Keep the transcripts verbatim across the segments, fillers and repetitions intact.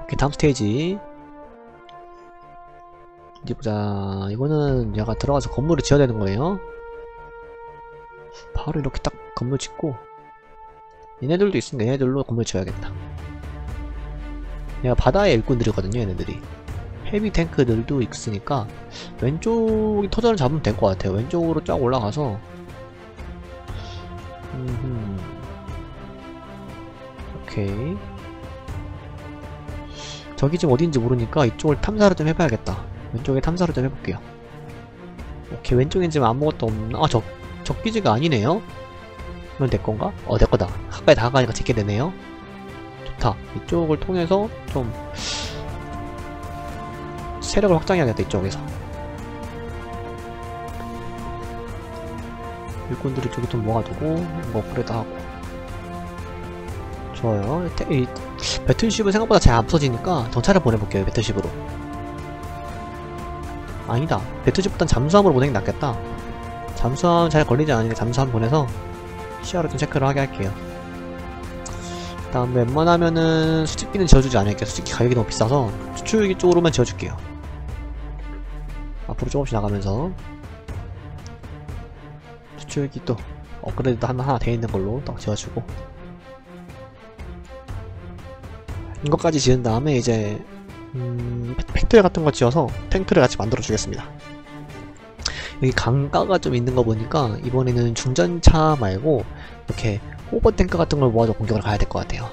오케이, 다음 스테이지. 어디 보자. 이거는 얘가 들어가서 건물을 지어야 되는 거예요. 바로 이렇게 딱 건물 짓고, 얘네들도 있으니까 얘네들로 건물 지어야겠다. 얘가 바다의 일꾼들이거든요, 얘네들이. 헤비 탱크들도 있으니까 왼쪽이 터전을 잡으면 될 것 같아요. 왼쪽으로 쫙 올라가서 음흠. 오케이. 저기 지금 어딘지 모르니까 이쪽을 탐사를 좀 해봐야겠다. 왼쪽에 탐사를 좀 해볼게요. 오케이, 왼쪽엔 지금 아무것도 없나? 아, 적, 적기지가 아니네요? 이건 내건가? 어, 내거다. 가까이 다가가니까 짓게 되네요. 좋다. 이쪽을 통해서 좀 세력을 확장해야겠다, 이쪽에서. 일꾼들이 저기 좀 모아두고 뭐 업그레이드 하고. 좋아요. 이 배틀쉽은 생각보다 잘 안 부서지니까 정찰을 보내볼게요, 배틀쉽으로. 아니다, 배틀쉽보단 잠수함으로 보내는 게 낫겠다. 잠수함 잘 걸리지 않으니까 잠수함 보내서 시야로 좀 체크를 하게 할게요. 그 다음 웬만하면은 수직기는 지어주지 않을게요. 수직기 가격이 너무 비싸서 추출기 쪽으로만 지어줄게요. 앞으로 조금씩 나가면서 수출기 또 업그레이드 하나 하나 돼 있는 걸로 딱 지어주고, 이것까지 지은 다음에 이제 음, 팩토리 같은 거 지어서 탱크를 같이 만들어 주겠습니다. 여기 강가가 좀 있는 거 보니까 이번에는 중전차 말고 이렇게 호버 탱크 같은 걸 모아서 공격을 가야 될 것 같아요.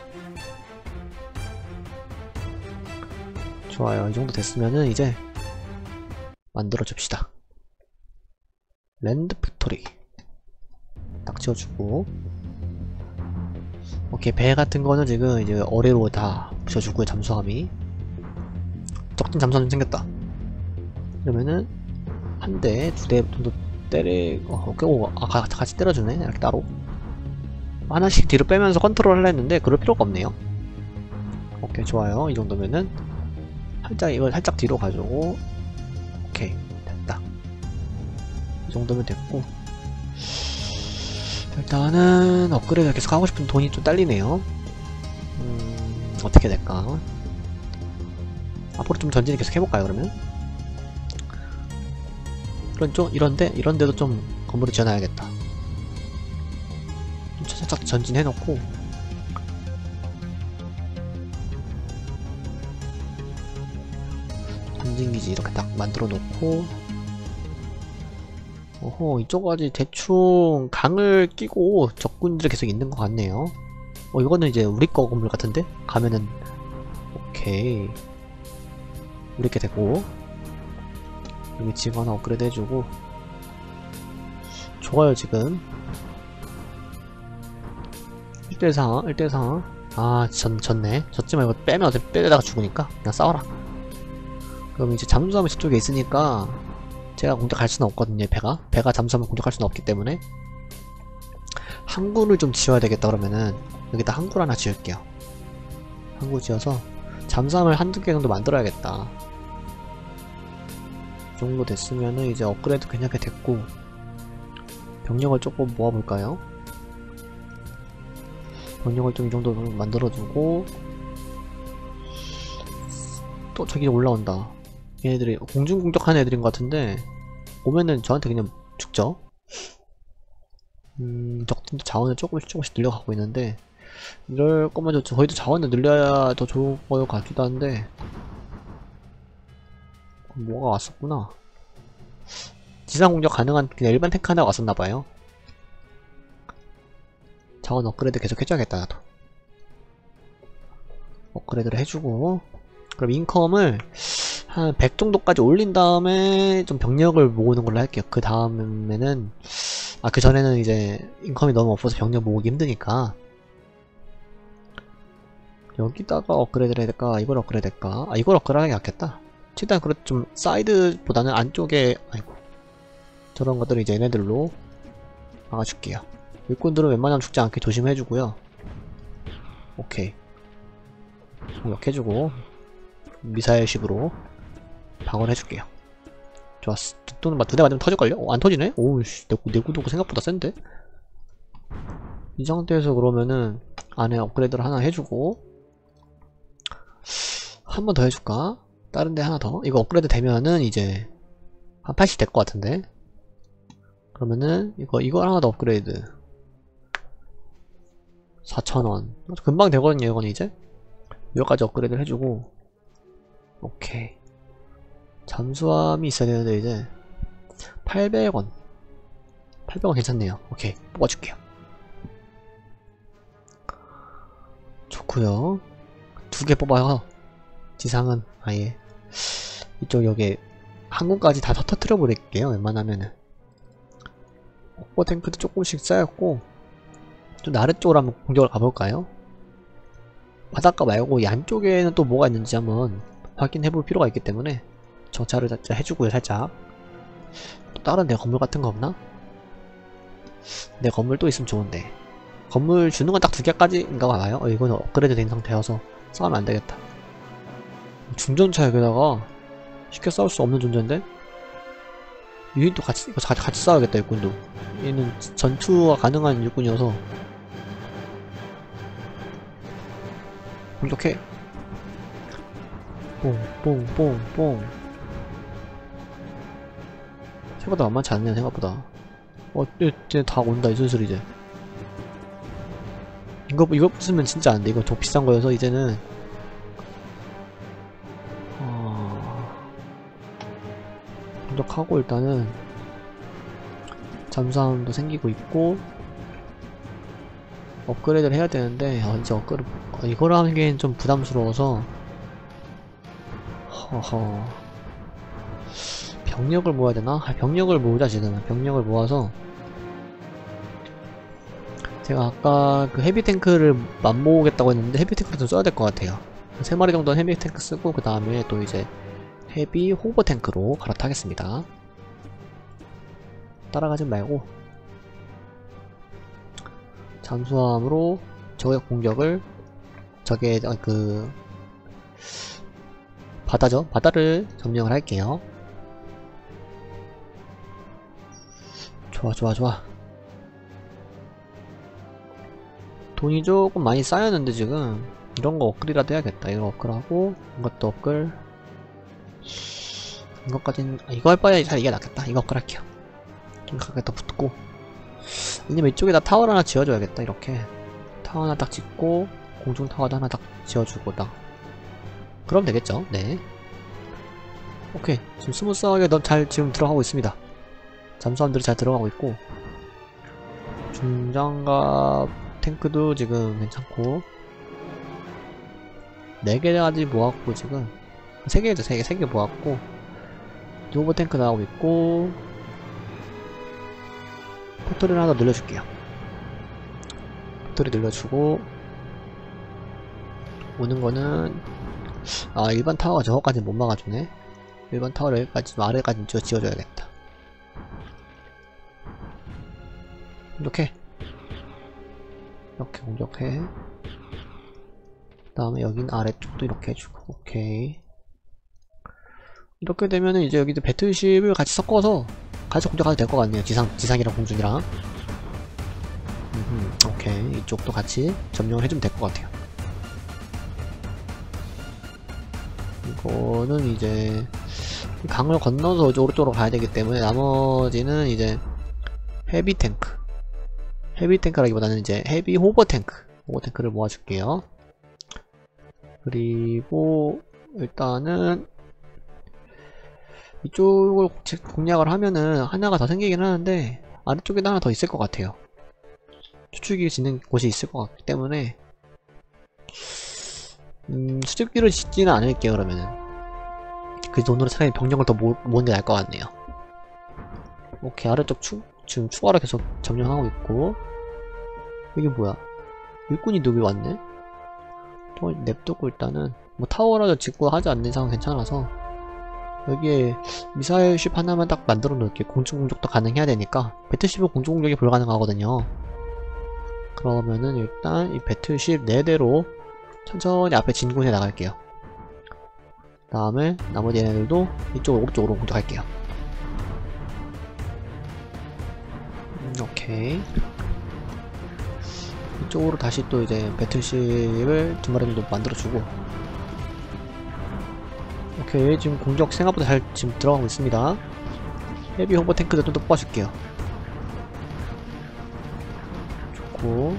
좋아요. 이 정도 됐으면은 이제 만들어 줍시다. 랜드 팩토리 딱 지어주고, 오케이. 배 같은 거는 지금 이제 어뢰로 다 부셔주고요. 잠수함이 적진 잠수함 생겼다. 그러면은 한 대, 두 대 정도 때리, 어, 오케이. 오, 아, 같이 때려주네. 이렇게 따로 하나씩 뒤로 빼면서 컨트롤 하려 했는데 그럴 필요가 없네요. 오케이, 좋아요. 이 정도면은 살짝 이걸 살짝 뒤로 가지고, 오케이, 됐다. 이 정도면 됐고, 일단은 업그레이드 계속 하고 싶은 돈이 좀 딸리네요. 음, 어떻게 될까? 앞으로 좀 전진을 계속 해볼까요, 그러면? 이런 쪽, 이런데, 이런데도 좀 건물을 지어놔야겠다. 좀 살짝 전진해놓고, 전진기지 이렇게 딱 만들어 놓고, 어허, 이쪽까지 대충 강을 끼고 적군들이 계속 있는 것 같네요. 어, 이거는 이제 우리 거 건물 같은데? 가면은, 오케이. 이렇게 되고, 여기 지금 하나 업그레이드 해주고, 좋아요, 지금. 일 대 사, 일 대 사. 아, 졌, 졌네. 졌지만 이거 빼면 어차피 빼려다가 죽으니까 그냥 싸워라. 그럼 이제 잠수함이 저쪽에 있으니까 제가 공격할 수는 없거든요. 배가 배가 잠수함을 공격할 수는 없기 때문에 항구를 좀 지어야 되겠다. 그러면은 여기다 항구를 하나 지을게요. 항구 지어서 잠수함을 한두 개 정도 만들어야겠다. 이 정도 됐으면은 이제 업그레이드 괜찮게 됐고, 병력을 조금 모아볼까요? 병력을 좀 이 정도 만들어주고, 또 저기 올라온다. 얘네들이 공중 공격하는 애들인 것 같은데 오면은 저한테 그냥 죽죠. 음, 적진도 자원을 조금씩 조금씩 늘려가고 있는데, 이럴 거면 저 저희도 자원을 늘려야 더 좋을 것 같기도 한데, 뭐가 왔었구나. 지상 공격 가능한 그냥 일반 탱크 하나가 왔었나봐요. 자원 업그레이드 계속 해줘야겠다, 나도. 업그레이드를 해주고, 그럼 인컴을 한 백 정도까지 올린 다음에 좀 병력을 모으는 걸로 할게요. 그 다음에는, 아, 그 전에는 이제 인컴이 너무 없어서 병력 모으기 힘드니까. 여기다가 업그레이드를 해야 될까? 이걸 업그레이드 할까? 아, 이걸 업그레이드 하는 게 낫겠다. 최대한 그래도 좀 사이드보다는 안쪽에, 아이고, 저런 것들을 이제 얘네들로 막아줄게요. 일꾼들은 웬만하면 죽지 않게 조심해주고요. 오케이. 공격해주고, 미사일식으로 방어를 해줄게요. 좋았어. 또는 막 두 대 맞으면 터질걸요? 어, 안 터지네? 오우씨, 내, 내 구도가 생각보다 센데? 이 상태에서 그러면은 안에 업그레이드를 하나 해주고, 한 번 더 해줄까? 다른 데 하나 더? 이거 업그레이드 되면은 이제 한 팔십 될 것 같은데. 그러면은 이거 이거 하나 더 업그레이드 사천 원 금방 되거든요. 이건 이제 여기까지 업그레이드를 해주고. 오케이. 잠수함이 있어야 되는데 이제 팔백 원 팔백 원 괜찮네요. 오케이, 뽑아줄게요. 좋구요. 두 개 뽑아요. 지상은 아예 이쪽 여기 항공까지 다 터트려 버릴게요. 웬만하면은. 오버 탱크도 조금씩 쌓였고. 좀 아래쪽으로 한번 공격을 가볼까요? 바닷가 말고 이 안쪽에는 또 뭐가 있는지 한번 확인해 볼 필요가 있기 때문에 정찰을 살짝 해주고요. 살짝. 또 다른 내 건물 같은 거 없나? 내 건물 또 있으면 좋은데. 건물 주는 건 딱 두 개까지인가 봐요. 어, 이거는 업그레이드 된 상태여서 싸우면 안 되겠다. 중전차 여기다가 쉽게 싸울 수 없는 존재인데? 유닛도 같이, 이거 같이 싸워야겠다, 육군도. 얘는 전투가 가능한 육군이어서. 공격해. 뽕, 뽕, 뽕, 뽕. 생각보다 만만치 않네요, 생각보다. 어, 이제 다 온다, 이 슬슬 이제. 이거, 이거 쓰면 진짜 안 돼. 이거 더 비싼 거여서 이제는. 어... 공격하고 일단은 잠수함도 생기고 있고 업그레이드를 해야 되는데 어, 이제 업그레이드 어, 이걸 하기엔 좀 부담스러워서 허허 병력을 모아야 되나? 아, 병력을 모으자. 지금 병력을 모아서 제가 아까 그 헤비탱크를 맘모으겠다고 했는데 헤비탱크를 좀 써야 될 것 같아요. 세 마리 정도는 헤비탱크 쓰고 그 다음에 또 이제 헤비 호버탱크로 갈아타겠습니다. 따라가지 말고 잠수함으로 적의 공격을 적의 그 바다죠? 바다를 점령을 할게요. 좋아 좋아 좋아. 돈이 조금 많이 쌓였는데 지금 이런거 업글이라도 해야겠다. 이거 업글하고 이것도 업글. 이것까진 아, 이거 할 바에 잘 이게 낫겠다. 이거 업글 할게요. 좀 가까이 더 붙고. 아니면 이쪽에다 타워를 하나 지어줘야겠다. 이렇게 타워 하나 딱 짓고 공중 타워도 하나 딱 지어주고 딱 그럼 되겠죠. 네. 오케이. 지금 스무스하게 너 잘 지금 들어가고 있습니다. 잠수함들이 잘 들어가고 있고 중장갑 탱크도 지금 괜찮고 네 개까지 모았고 지금 세 개죠. 세 개, 세 개 모았고 오버 탱크 나오고 있고 팩토리를 하나 늘려줄게요. 팩토리 늘려주고 오는 거는 아 일반 타워가 저거까지 못 막아주네. 일반 타워를 여기까지 아래까지 지어줘야겠다. 이렇게 이렇게 공격해. 그 다음에 여긴 아래쪽도 이렇게 해주고. 오케이. 이렇게 되면은 이제 여기도 배틀쉽을 같이 섞어서 같이 공격하도 될 것 같네요. 지상, 지상이랑 공중이랑. 음흠, 오케이. 이쪽도 같이 점령을 해주면 될 것 같아요. 이거는 이제 강을 건너서 오른쪽으로 가야 되기 때문에 나머지는 이제 헤비 탱크. 헤비 탱크라기보다는 이제 헤비 호버 탱크. 호버 탱크를 모아줄게요. 그리고 일단은 이쪽을 공략을 하면은 하나가 더 생기긴 하는데 아래쪽에도 하나 더 있을 것 같아요. 추측이 짓는 곳이 있을 것 같기 때문에 음, 수집기를 짓지는 않을게요. 그러면은 그 돈으로 차라리 병력을 더 모, 모으는 게 나을 것 같네요. 오케이. 아래쪽 추, 지금 추가로 계속 점령하고 있고. 이게 뭐야? 일꾼이 누구 왔네? 또 냅두고 일단은 뭐 타워라도 짓고 하지 않는 이상 괜찮아서 여기에 미사일쉽 하나만 딱 만들어 놓을게요. 공중공격도 가능해야 되니까. 배틀쉽은 공중공격이 불가능하거든요. 그러면은 일단 이 배틀쉽 네 대로 천천히 앞에 진군해 나갈게요. 그 다음에 나머지 얘네들도 이쪽 오른쪽으로 공격할게요. 음, 오케이. 이쪽으로 다시 또 이제 배틀쉽을 두 마리 정도 만들어주고 오케이, 지금 공격 생각보다 잘 지금 들어가고 있습니다. 헤비 호버 탱크도 좀 더 뽑아줄게요. 좋고,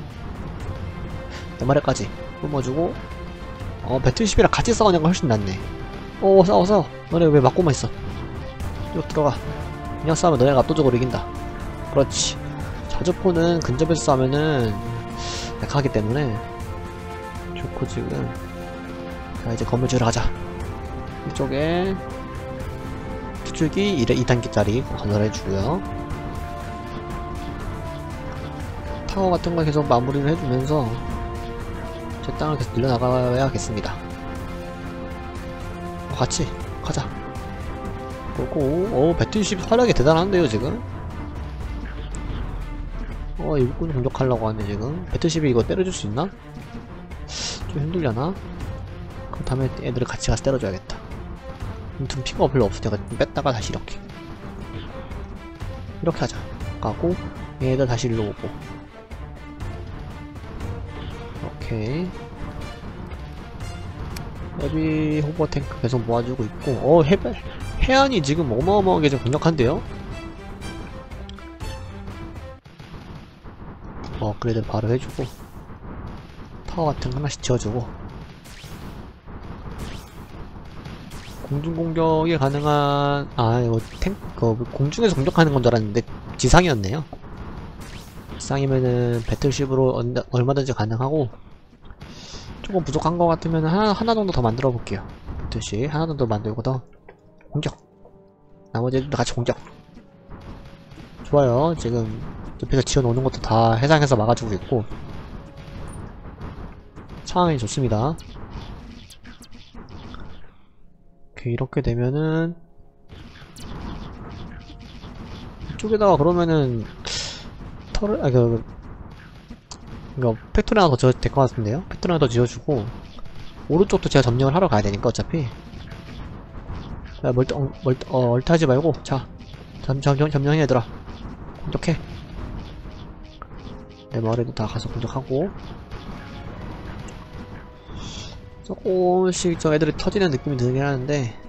엠알에까지 뽑아주고, 어, 배틀십이랑 같이 싸우는 거 훨씬 낫네. 오, 싸워, 싸워. 너네 왜 맞고만 있어? 쭉 들어가. 그냥 싸우면 너네가 압도적으로 이긴다. 그렇지. 자주포는 근접에서 싸우면은 약하기 때문에 좋고, 지금. 자, 이제 건물 지으러 가자. 이쪽에 추출기 이 단계짜리 건설해주고요. 타워 같은 거 계속 마무리를 해주면서 제 땅을 계속 늘려나가야겠습니다. 같이 가자. 그리고 오, 배틀십 활약이 대단한데요 지금. 어, 일꾼 공격하려고 하네 지금. 배틀십이 이거 때려줄 수 있나? 좀 힘들려나? 그렇다면 애들을 같이 가서 때려줘야겠다. 아무튼 피가 별로 없으니까 뺐다가 다시 이렇게 이렇게 하자. 가고 얘들 다시 일로 오고. 오케이. 헤비 호버 탱크 계속 모아주고 있고, 어, 해, 해안이 지금 어마어마하게 좀 강력한데요? 어, 업그레이드 바로 해주고, 타워 같은 거 하나씩 지어주고, 공중공격이 가능한, 아, 이거 탱크, 그, 공중에서 공격하는 건 줄 알았는데, 지상이었네요. 지상이면은, 배틀십으로 얼마든지 가능하고, 조금 부족한 것 같으면 하나, 하나 정도 더 만들어 볼게요. 배틀십 하나 정도 만들고 더 공격. 나머지 애들도 같이 공격. 좋아요. 지금 옆에서 지어놓는 것도 다 해상에서 막아주고 있고 상황이 좋습니다. 오케이, 이렇게 되면은 이쪽에다가 그러면은 털을 아 그 이거 팩토리 하나 더 지어도 될 것 같은데요? 팩토리 하나 더 지어주고 오른쪽도 제가 점령을 하러 가야 되니까 어차피. 야, 멀, 어, 멀, 어, 얼타지 말고 자 점, 점령, 점령해 얘들아. 공격해. 내 마을에도 다 가서 공격하고. 조금씩 저 애들이 터지는 느낌이 들긴 하는데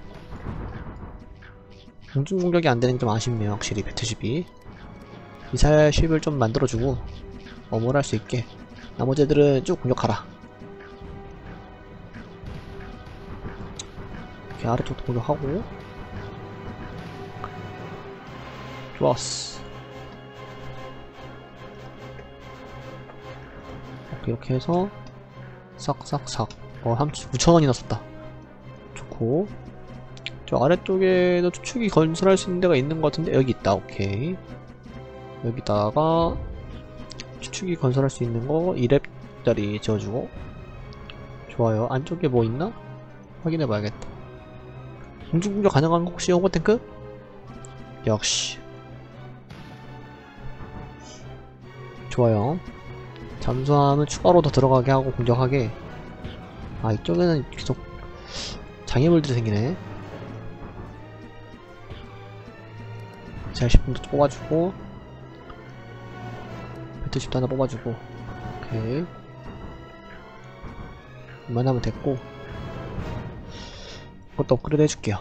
공중 공격이 안 되는 게 좀 아쉽네요. 확실히 배트십이 미사일 쉽을 좀 만들어주고 어머할 수 있게 나머지 애들은 쭉 공격하라. 이렇게 아래쪽도 공격하고. 좋았어. 이렇게 해서 싹싹싹. 어, 한 구천원이나 썼다. 좋고, 저 아래쪽에도 추측이 건설할 수 있는 데가 있는 것 같은데 여기 있다. 오케이. 여기다가 추측이 건설할 수 있는 거 이 렙짜리 지어주고. 좋아요. 안쪽에 뭐 있나? 확인해봐야겠다. 공중공격 가능한 거 혹시 호버탱크? 역시 좋아요. 잠수함은 추가로 더 들어가게 하고 공격하게. 아, 이쪽에는 계속 장애물들이 생기네. 제십분도 뽑아주고 배틀십도 하나 뽑아주고. 오케이, 이만하면 됐고 그것도 업그레이드 해줄게요.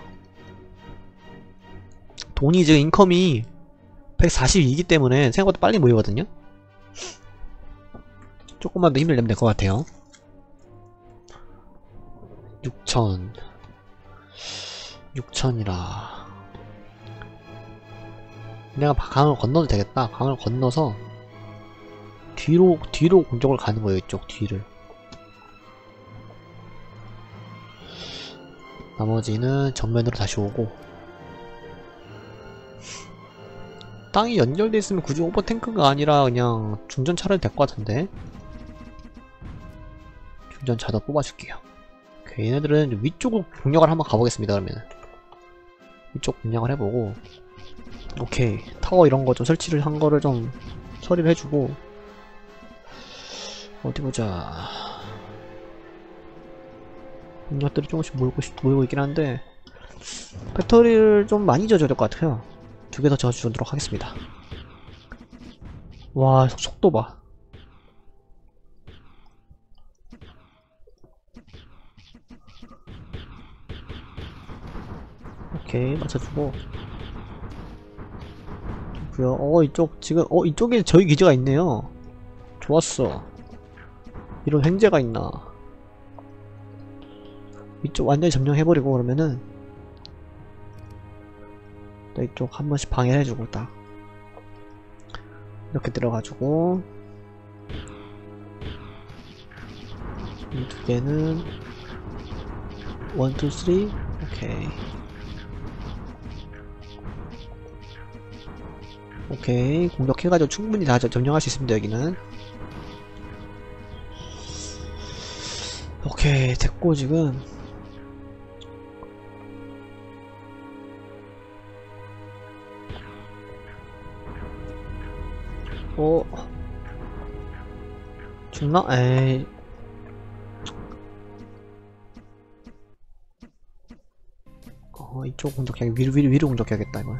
돈이 지금 인컴이 백사십이기 때문에 생각보다 빨리 모이거든요. 조금만 더 힘을 내면 될 것 같아요. 육천 육천이라 내가 강을 건너도 되겠다. 강을 건너서 뒤로 뒤로 공격을 가는 거예요. 이쪽 뒤를. 나머지는 정면으로 다시 오고. 땅이 연결돼 있으면 굳이 오버탱크가 아니라 그냥 중전차를 될 것 같은데. 중전차도 뽑아줄게요. 오케이, 얘네들은 위쪽으로 공략을 한번 가보겠습니다. 그러면 위쪽 공략을 해보고. 오케이, 타워 이런 거 좀 설치를 한 거를 좀 처리를 해주고. 어디 보자. 공략들이 조금씩 모이고, 모이고 있긴 한데 배터리를 좀 많이 지어줘야 될 것 같아요. 두 개 더 지어주도록 하겠습니다. 와, 속도 봐. 오케이 맞춰주고. 좋구요. 어 이쪽 지금 어 이쪽에 저희 기지가 있네요. 좋았어. 이런 횡재가 있나. 이쪽 완전히 점령해버리고 그러면은 또 이쪽 한 번씩 방해를 해주고 딱 이렇게 들어가지고 이 두 개는 원, 투, 쓰리 오케이 오케이 공격해가지고 충분히 다 점령할 수 있습니다. 여기는 오케이 됐고 지금 어 죽나? 에이 어 이쪽 공격해 위로 위로 위로 공격해야겠다 이걸.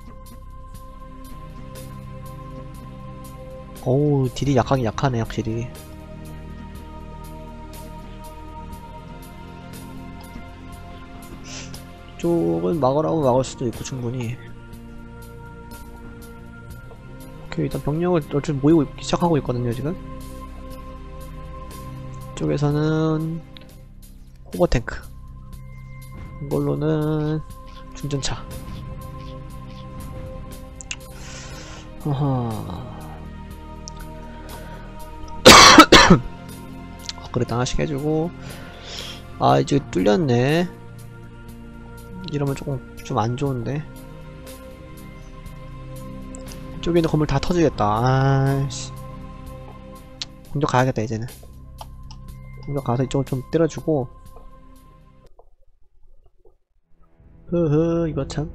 어우 딜이 약하긴 약하네 확실히. 이쪽은 막으라고 막을 수도 있고 충분히. 오케이 일단 병력을 어차피 모이고 있, 시작하고 있거든요 지금. 이쪽에서는 호버탱크 이걸로는 중전차. 허허 업그레이드 하나씩 해주고. 아 이제 뚫렸네. 이러면 조금 좀 안좋은데. 이쪽에 있는 건물 다 터지겠다. 아이씨 공격 가야겠다 이제는. 공격 가서 이쪽을 좀 때려주고. 흐흐 이거 참.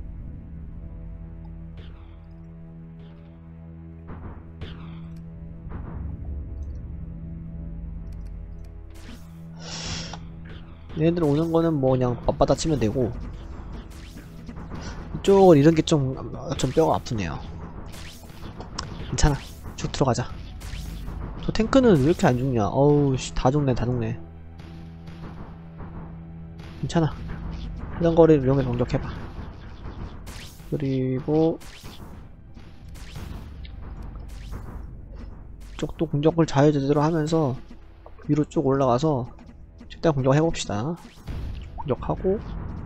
얘네들 오는 거는 뭐 그냥 맞받아 치면 되고. 이쪽을 이런 게 좀, 좀 뼈가 아프네요. 괜찮아. 쭉 들어가자. 저 탱크는 왜 이렇게 안 죽냐. 어우, 씨, 다 죽네, 다 죽네. 괜찮아. 회전거리를 이용해서 공격해봐. 그리고, 이쪽도 공격을 자유제대로 하면서 위로 쭉 올라가서 최대한 공격을 해봅시다. 공격하고.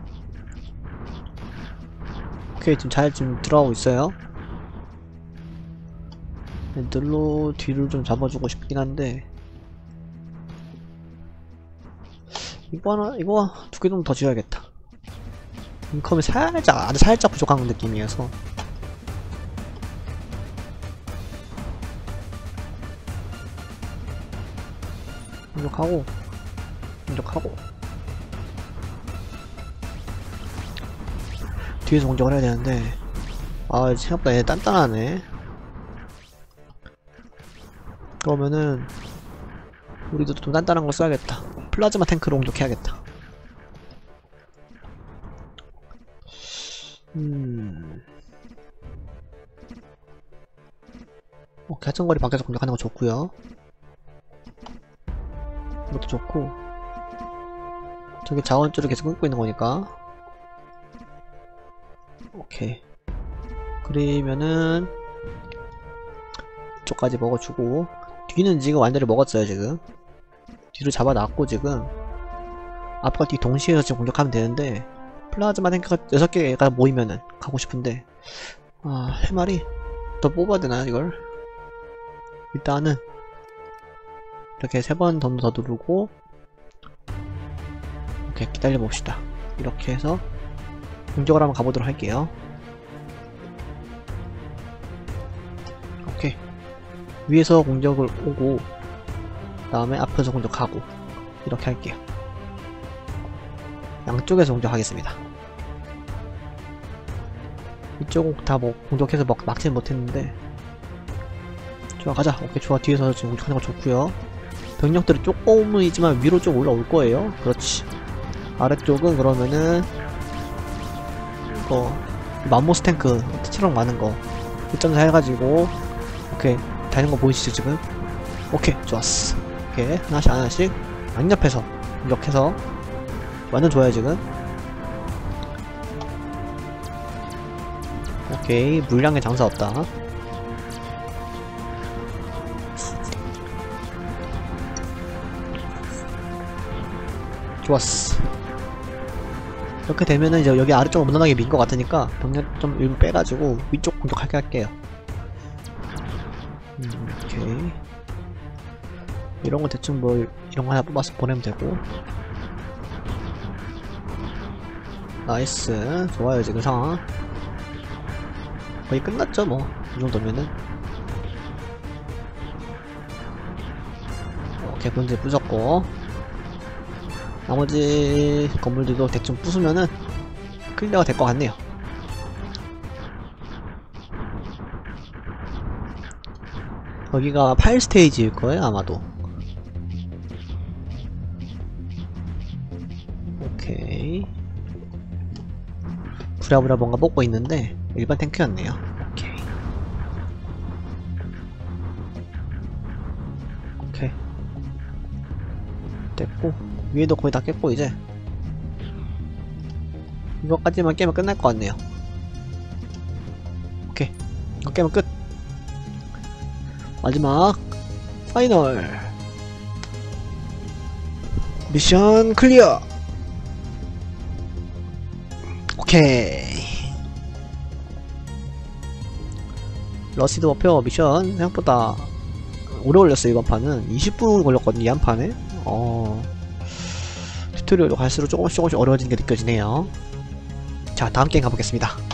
오케이 지금 잘 지금 들어가고 있어요. 애들로 뒤를 좀 잡아주고 싶긴 한데 이거 하나 이거 두 개 좀 더 지어야겠다. 인컴이 살짝 아주 살짝 부족한 느낌이어서. 공격하고 공격하고 뒤에서 공격을 해야 되는데 아 생각보다 얘 단단하네. 그러면은 우리도 좀 단단한 거 써야겠다. 플라즈마 탱크로 공격해야겠다. 음 오케이 하천거리 밖에서 공격하는 거 좋구요. 이것도 좋고 저기 자원줄을 계속 끊고 있는 거니까. 오케이 그러면은 이쪽까지 먹어주고. 뒤는 지금 완전히 먹었어요 지금. 뒤로 잡아놨고 지금 앞과 뒤 동시에 해서 지금 공격하면 되는데 플라즈마 탱크가 여섯 개가 모이면은 가고 싶은데 아 할 말이 더 뽑아야 되나 이걸. 일단은 이렇게 세 번 더 더 누르고 오케이 기다려봅시다. 이렇게 해서 공격을 한번 가보도록 할게요. 오케이 위에서 공격을 오고 그 다음에 앞에서 공격하고 이렇게 할게요. 양쪽에서 공격하겠습니다. 이쪽은 다 뭐 공격해서 막, 막지는 못했는데 좋아 가자. 오케이 좋아. 뒤에서 지금 공격하는 거 좋구요. 병력들이 조금이지만 위로 좀 올라올 거예요. 그렇지. 아래쪽은 그러면은 이거 맘모스 탱크 특처럼 많은 거 일 점 사 해가지고 오케이 다니는 거 보이시죠 지금? 오케이 좋았어. 오케이 하나씩 하나씩 양옆에서 공격해서 완전 좋아요 지금. 오케이, 물량에 장사 없다. 좋았어. 이렇게 되면은 이제 여기 아래쪽으로 무난하게 민 것 같으니까 병력 좀 일부 빼가지고 위쪽 공격하게 할게요. 음, 오케이. 이런 거 대충 뭐 이런 거 하나 뽑아서 보내면 되고. 나이스. 좋아요. 지금 상황 거의 끝났죠 뭐. 이 정도면은. 오케이, 본질 부셨고 나머지 건물들도 대충 부수면은 클리어가 될 것 같네요. 여기가 팔 스테이지일 거예요 아마도. 오케이. 부랴부랴 뭔가 뽑고 있는데 일반 탱크였네요. 오케이. 오케이. 됐고 위에도 거의 다 깼고 이제 이거까지만 깨면 끝날 것 같네요. 오케이. 이거 깨면 끝. 마지막 파이널 미션 클리어. 오케이. 러시드 워페어 미션 생각보다 오래 걸렸어요. 이번 판은 이십 분 걸렸거든요. 이 한 판에. 어... 튜토리얼로 갈수록 조금씩 조금씩 어려워지는 게 느껴지네요. 자, 다음 게임 가보겠습니다.